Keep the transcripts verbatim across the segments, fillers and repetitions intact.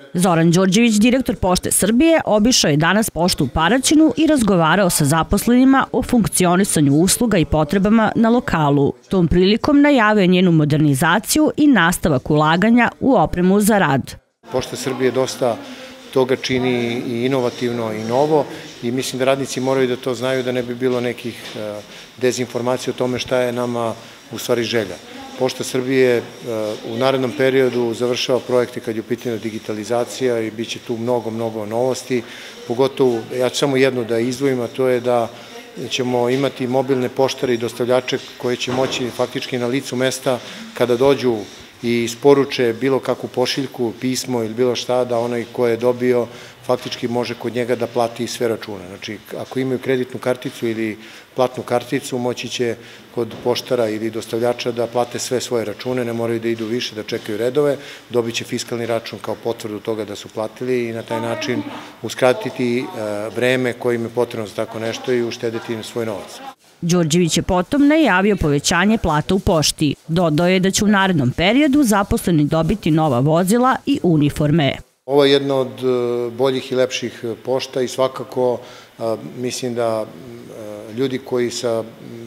Zoran Đorđević, direktor Pošte Srbije, obišao je danas poštu u Paraćinu i razgovarao sa zaposlenima o funkcionisanju usluga i potrebama na lokalu. Tom prilikom najavio njenu modernizaciju i nastavak ulaganja u opremu za rad. Pošta Srbije dosta toga čini i inovativno i novo i mislim da radnici moraju da to znaju, da ne bi bilo nekih dezinformacija o tome šta je nama u stvari želja. Pošta Srbije u narednom periodu završava projekte kad je u pitanju digitalizacija i bit će tu mnogo, mnogo novosti. Pogotovo, ja ću samo jednu da izdvojim, a to je da ćemo imati mobilne poštare i dostavljače koje će moći faktički na licu mesta kada dođu i isporuče bilo kakvu pošiljku, pismo ili bilo šta, da onaj ko je dobio faktički može kod njega da plati sve račune. Znači, ako imaju kreditnu karticu ili platnu karticu, moći će kod poštara ili dostavljača da plate sve svoje račune, ne moraju da idu više, da čekaju redove, dobit će fiskalni račun kao potvrdu toga da su platili i na taj način uskratiti vreme kojim je potrebno za tako nešto i uštediti im svoj novac. Đorđević je potom najavio povećanje plata u pošti. Dodao je da će u narednom periodu zaposleni dobiti nova vozila i uniforme. Ovo je jedna od boljih i lepših pošta i svakako mislim da ljudi koji sa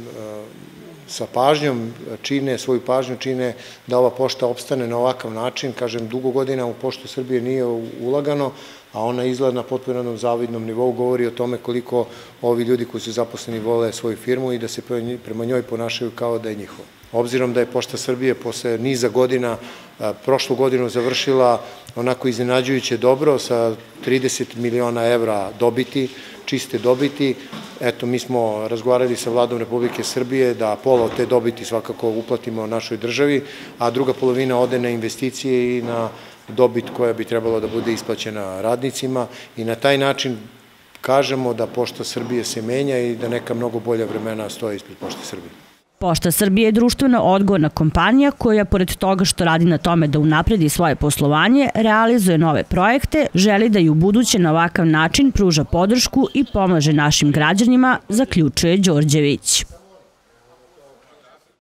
sa pažnjom čine, svoju pažnju čine da ova pošta opstane na ovakav način. Kažem, dugo godina u Poštu Srbije nije ulagano, a ona izgleda na potpuno jednom zavidnom nivou, govori o tome koliko ovi ljudi koji su zaposleni vole svoju firmu i da se prema njoj ponašaju kao da je njihova. Obzirom da je Pošta Srbije posle niza godina prošlu godinu završila onako iznenađujuće dobro sa trideset miliona evra dobiti, čiste dobiti. Eto, mi smo razgovarali sa Vladom Republike Srbije da pola od te dobiti svakako uplatimo našoj državi, a druga polovina ode na investicije i na dobit koja bi trebalo da bude isplaćena radnicima i na taj način kažemo da Pošta Srbije se menja i da neka mnogo bolja vremena stoje ispred Pošte Srbije. Pošta Srbije je društveno odgovorna kompanija koja, pored toga što radi na tome da unapredi svoje poslovanje, realizuje nove projekte, želi da i u buduće na ovakav način pruža podršku i pomaže našim građanima, zaključuje Đorđević.